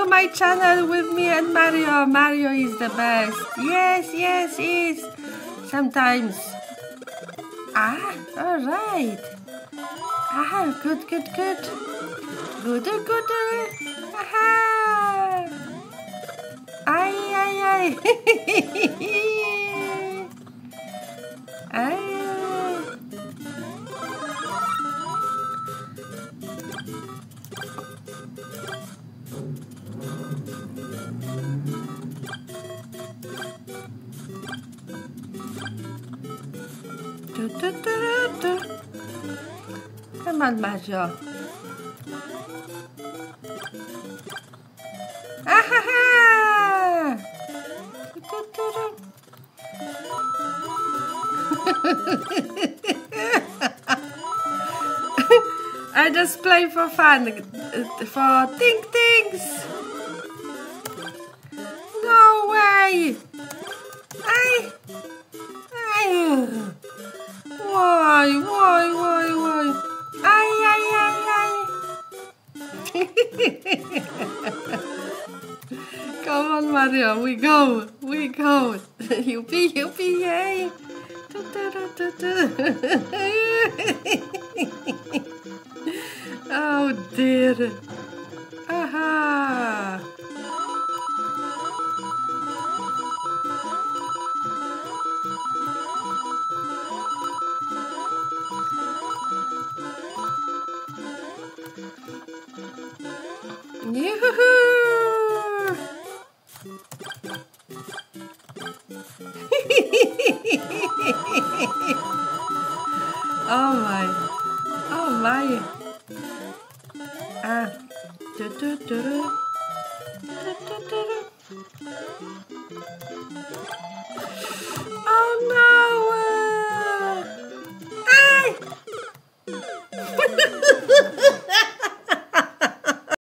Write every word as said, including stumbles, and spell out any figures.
my channel with me and Mario. Mario is the best. Yes, yes, is. Sometimes. Ah, all right. Ah, good, good, good. Good, good. Aha. Ay, ay, ay. Ay. Do, do, do, do. Come on, Mario. Ah-ha-ha! Do, do, do. I just play for fun, for think things. No way! I, I, why, why, why, why? Ay, ay, ay, ay. Come on, Mario, we go, we go. Yippee, yippee, yay. Oh dear. Aha. Yoo-hoo-hoo. Oh my. Oh my. Ah. Do, do, do, do. Do, do, do, do. Oh no. Uh. Ay.